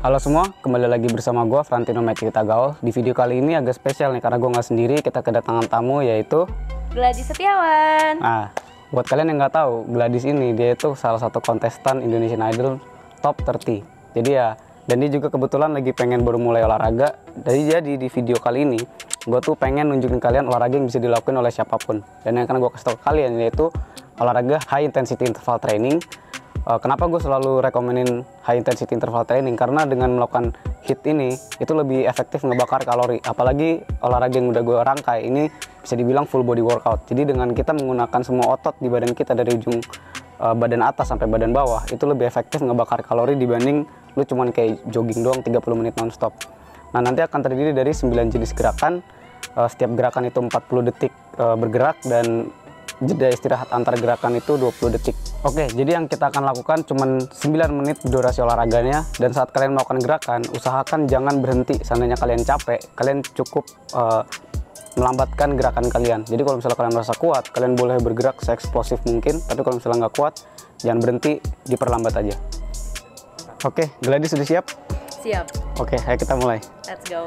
Halo semua, kembali lagi bersama gue Frantino Matthew Tagaol. Di video kali ini agak spesial nih karena gue nggak sendiri, kita kedatangan tamu yaitu Gladys Setiawan. Nah, buat kalian yang nggak tahu, Gladys ini dia itu salah satu kontestan Indonesian Idol Top 30. Jadi ya, dan dia juga kebetulan lagi pengen baru mulai olahraga. Jadi di video kali ini gue tuh pengen nunjukin kalian olahraga yang bisa dilakukan oleh siapapun. Dan yang akan gue kasih tau ke kalian yaitu olahraga high intensity interval training. Kenapa gue selalu rekomenin high intensity interval training? Karena dengan melakukan HIIT ini itu lebih efektif ngebakar kalori. Apalagi olahraga yang udah gue rangkai ini bisa dibilang full body workout. Jadi dengan kita menggunakan semua otot di badan kita dari ujung badan atas sampai badan bawah, itu lebih efektif ngebakar kalori dibanding lu cuman kayak jogging doang 30 menit nonstop. Nah, nanti akan terdiri dari 9 jenis gerakan. Setiap gerakan itu 40 detik bergerak dan jeda istirahat antar gerakan itu 20 detik. Oke, jadi yang kita akan lakukan cuman 9 menit durasi olahraganya. Dan saat kalian melakukan gerakan, usahakan jangan berhenti. Seandainya kalian capek, kalian cukup melambatkan gerakan kalian. Jadi kalau misalnya kalian merasa kuat, kalian boleh bergerak se-eksplosif mungkin. Tapi kalau misalnya nggak kuat, jangan berhenti, diperlambat aja. Oke, Gladys sudah siap? Siap. Oke, ayo kita mulai. Let's go.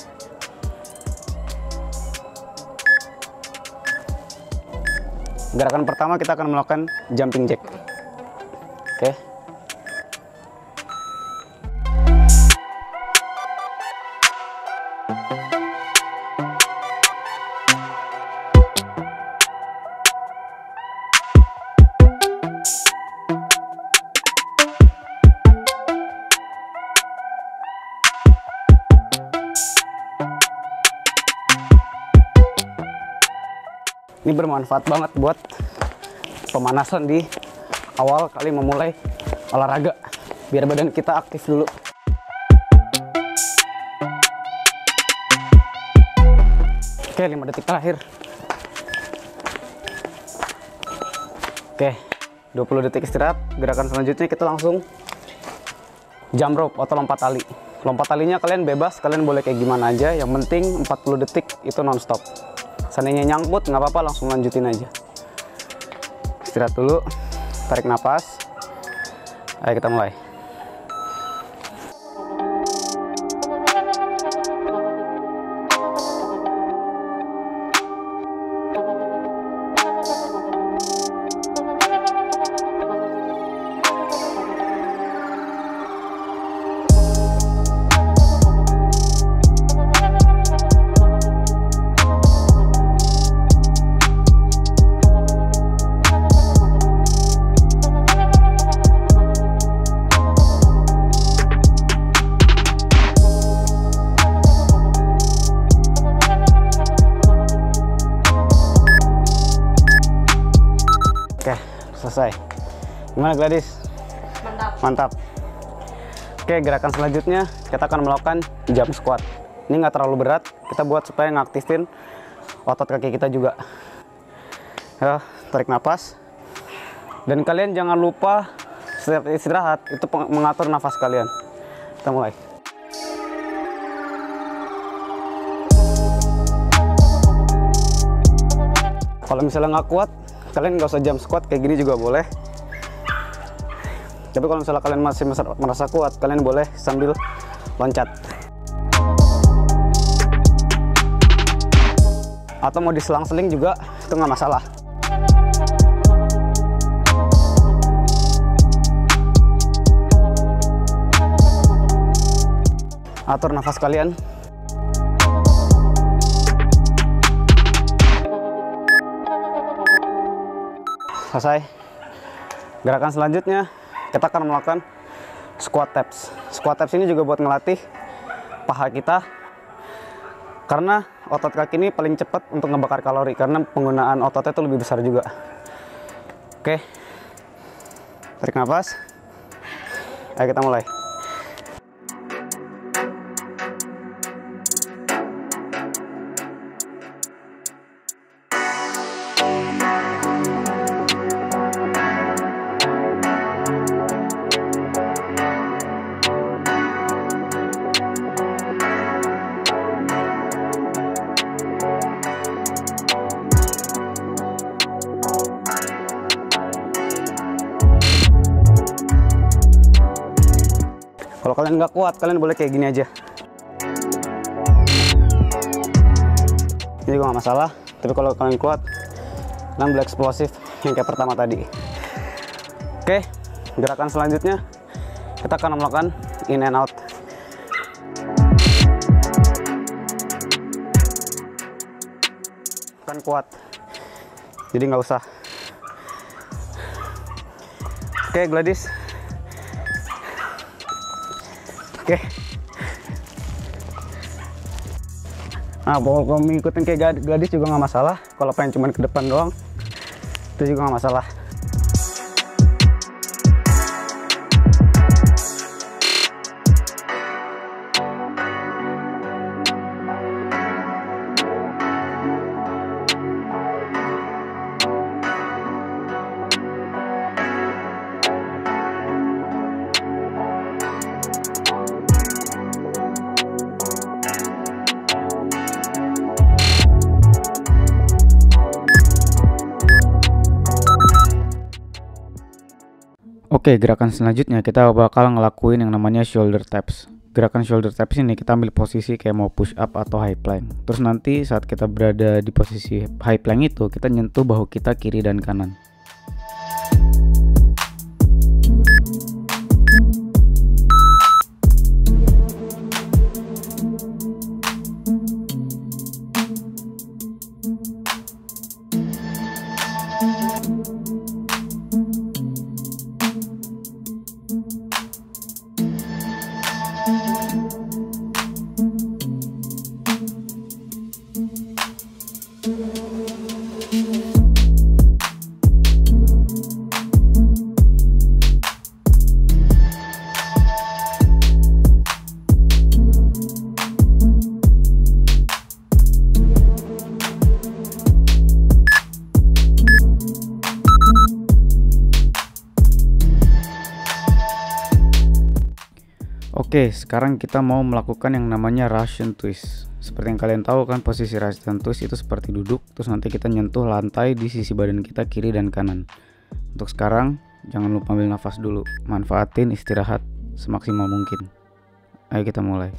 Gerakan pertama kita akan melakukan jumping jack. Oke. Ini bermanfaat banget buat pemanasan di awal kali memulai olahraga, biar badan kita aktif dulu. Oke, 5 detik terakhir. Oke, 20 detik istirahat. Gerakan selanjutnya kita langsung jump rope atau lompat tali. Lompat talinya kalian bebas, kalian boleh kayak gimana aja, yang penting 40 detik itu nonstop. Seandainya nyangkut, nggak apa-apa, langsung lanjutin aja. Istirahat dulu, tarik nafas. Ayo kita mulai. Oke, selesai. Gimana Gladys? Mantap. Mantap. Oke, gerakan selanjutnya kita akan melakukan jump squat. Ini nggak terlalu berat, kita buat supaya ngaktifin otot kaki kita juga. Ya, tarik nafas. Dan kalian jangan lupa setiap istirahat itu mengatur nafas kalian. Kita mulai. Kalau misalnya nggak kuat, kalian nggak usah jump squat, kayak gini juga boleh. Tapi kalau misalnya kalian masih merasa kuat, kalian boleh sambil loncat. Atau mau diselang-seling juga, itu nggak masalah. Atur nafas kalian. Selesai. Gerakan selanjutnya kita akan melakukan squat taps. Squat taps ini juga buat ngelatih paha kita, karena otot kaki ini paling cepat untuk ngebakar kalori karena penggunaan ototnya itu lebih besar juga. Oke, tarik nafas. Ayo kita mulai. kalian nggak kuat, kalian boleh kayak gini aja. Ini juga nggak masalah. Tapi kalau kalian kuat, kalian boleh eksplosif yang kayak pertama tadi. Oke, gerakan selanjutnya kita akan melakukan in and out. Kan kuat, jadi nggak usah. Oke, Gladys. Oke. Nah, kalau ngikutin kayak Gladys juga nggak masalah. Kalau pengen cuman ke depan doang, itu juga nggak masalah. Oke, gerakan selanjutnya kita bakal ngelakuin yang namanya shoulder taps. Gerakan shoulder taps ini kita ambil posisi kayak mau push up atau high plank. Terus nanti saat kita berada di posisi high plank itu, kita nyentuh bahu kita kiri dan kanan. Oke, sekarang kita mau melakukan yang namanya Russian twist. Seperti yang kalian tahu kan, posisi Russian twist itu seperti duduk, terus nanti kita nyentuh lantai di sisi badan kita kiri dan kanan. Untuk sekarang, jangan lupa ambil nafas dulu. Manfaatin istirahat semaksimal mungkin. Ayo kita mulai.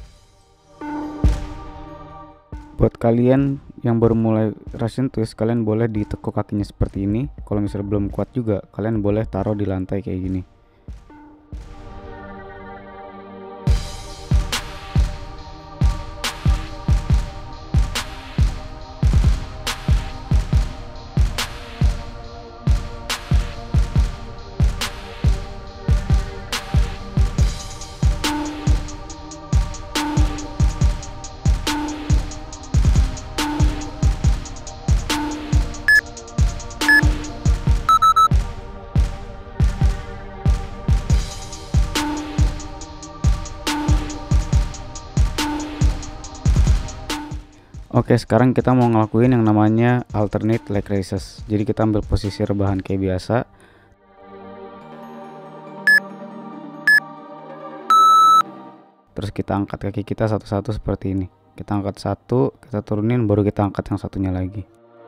Buat kalian yang baru mulai Russian twist, kalian boleh ditekuk kakinya seperti ini. Kalau misalnya belum kuat juga, kalian boleh taruh di lantai kayak gini. Oke, sekarang kita mau ngelakuin yang namanya alternate leg raises. Jadi kita ambil posisi rebahan kayak biasa. Terus kita angkat kaki kita satu-satu seperti ini. Kita angkat satu, kita turunin, baru kita angkat yang satunya lagi.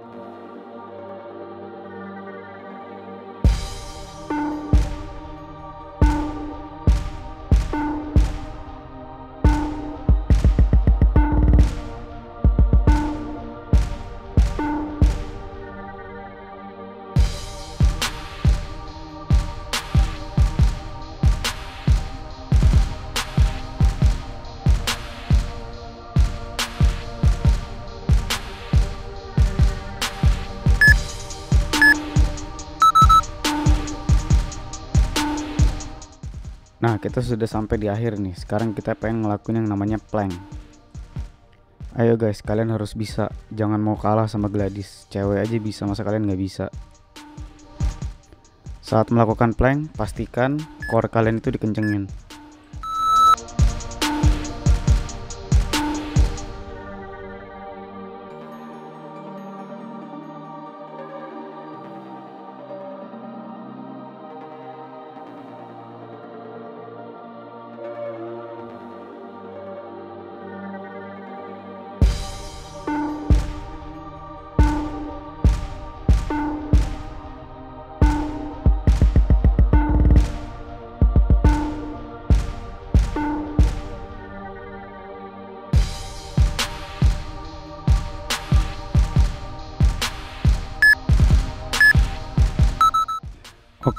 Nah, kita sudah sampai di akhir nih. Sekarang kita pengen ngelakuin yang namanya plank. Ayo guys, kalian harus bisa. Jangan mau kalah sama Gladys. Cewek aja bisa, masa kalian nggak bisa? Saat melakukan plank, pastikan core kalian itu dikencengin.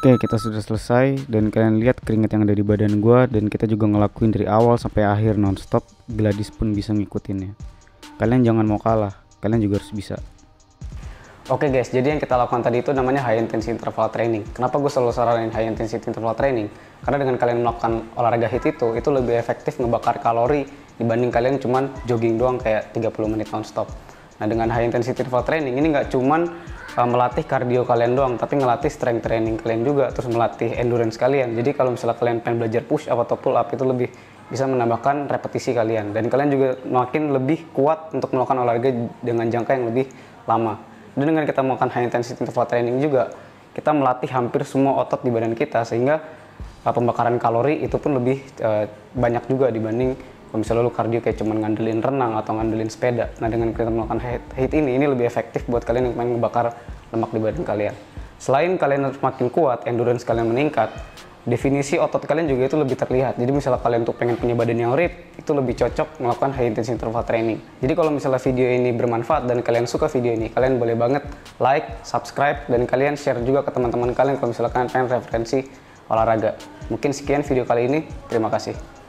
Oke, kita sudah selesai dan kalian lihat keringat yang ada di badan gua, dan kita juga ngelakuin dari awal sampai akhir nonstop. Gladys pun bisa ngikutinnya. Kalian jangan mau kalah, kalian juga harus bisa. Oke guys, jadi yang kita lakukan tadi itu namanya high intensity interval training. Kenapa gue selalu saranin high intensity interval training? Karena dengan kalian melakukan olahraga HIIT itu lebih efektif ngebakar kalori dibanding kalian cuman jogging doang kayak 30 menit nonstop. Nah, dengan high intensity interval training ini nggak cuman melatih kardio kalian doang, tapi ngelatih strength training kalian juga, terus melatih endurance kalian. Jadi kalau misalnya kalian pengen belajar push up atau pull up, itu lebih bisa menambahkan repetisi kalian, dan kalian juga makin lebih kuat untuk melakukan olahraga dengan jangka yang lebih lama. Dan dengan kita melakukan high intensity interval training juga, kita melatih hampir semua otot di badan kita, sehingga pembakaran kalori itu pun lebih banyak juga dibanding kalau misalnya lu kardio kayak cuman ngandelin renang atau ngandelin sepeda. Nah, dengan kita melakukan HIIT ini lebih efektif buat kalian yang pengen ngebakar lemak di badan kalian. Selain kalian semakin kuat, endurance kalian meningkat, definisi otot kalian juga itu lebih terlihat. Jadi misalnya kalian tuh pengen punya badan yang rip, itu lebih cocok melakukan high intensity interval training. Jadi kalau misalnya video ini bermanfaat dan kalian suka video ini, kalian boleh banget like, subscribe, dan kalian share juga ke teman-teman kalian kalau misalnya kalian pengen referensi olahraga. Mungkin sekian video kali ini, terima kasih.